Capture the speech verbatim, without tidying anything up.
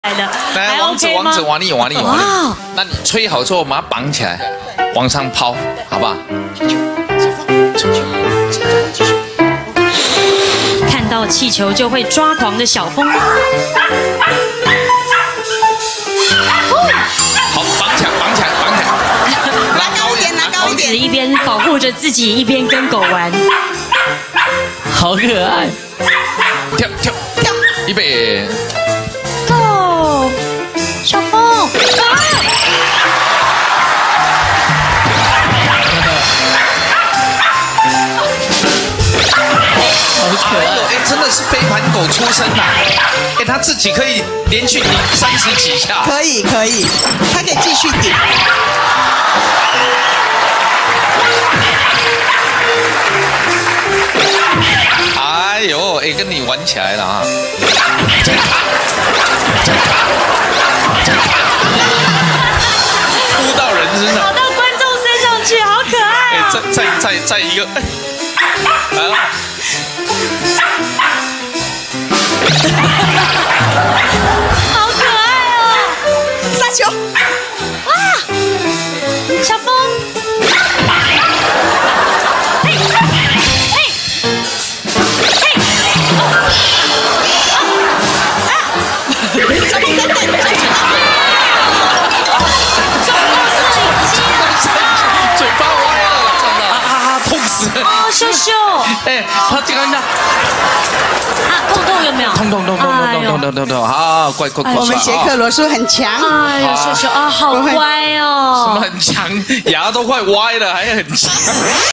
来的， 来，王子，王子，王力，王力，王力。那你吹好之后，把它绑起来，往上抛，好不好？ 看到气球就会抓狂的小峰。 好，绑起来，绑起来，绑起来。 拿高一点，拿高一点。 一边保护着自己，一边跟狗玩， 好可爱。 跳跳跳，预备。 Go， 小峰，啊！ 好可爱！哎，真的是飞盘狗出身呐！哎，它自己可以连续顶三十几下。 可以可以，它可以继续顶。 哎呦，哎，跟你玩起来了啊！扑到人身上， 跑到观众身上去，好可爱啊！ 再再再再一个，来了， 好可爱哦！ 杀球！ 哇，小峰，嘿，嘿，嘿， 小峰等等， 嘴巴歪了，撞到啊啊啊！痛死！ 哦，秀秀， 哎，他这个呢？ 啊，痛痛有没有？ 痛痛痛痛痛痛痛痛痛！好，乖乖乖！ 我们杰克罗素很强。 哎呦，秀秀啊，好乖哦！ 什么很强？牙都快歪了，还很强。